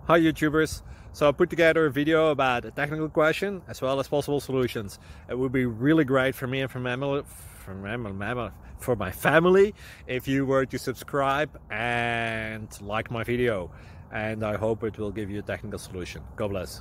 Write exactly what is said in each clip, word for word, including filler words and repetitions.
Hi YouTubers! So I put together a video about a technical question as well as possible solutions. It would be really great for me and for, mammal, for, mammal, for my family if you were to subscribe and like my video. And I hope it will give you a technical solution. God bless.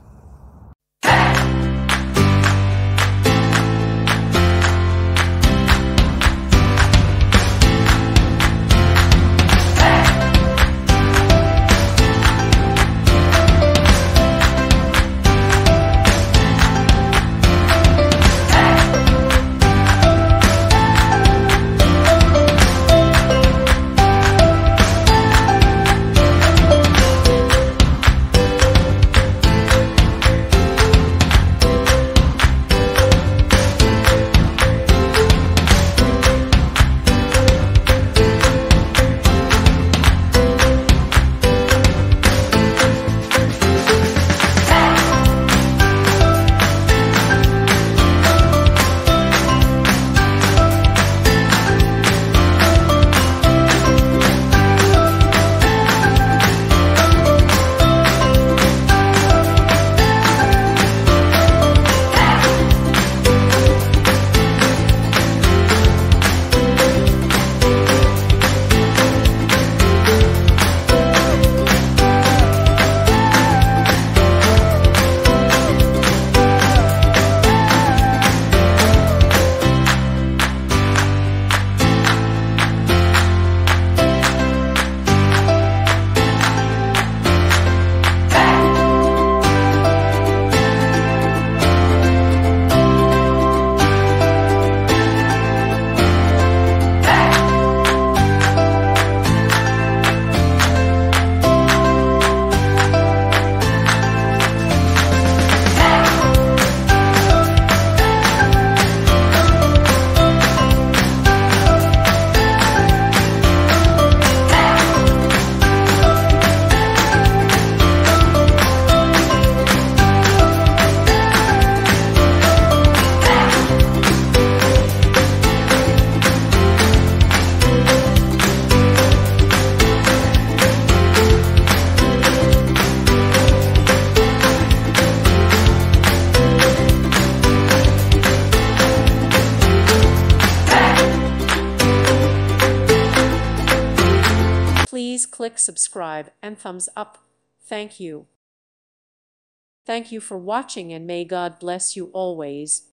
Please click subscribe and thumbs up. Thank you. Thank you for watching, and may God bless you always.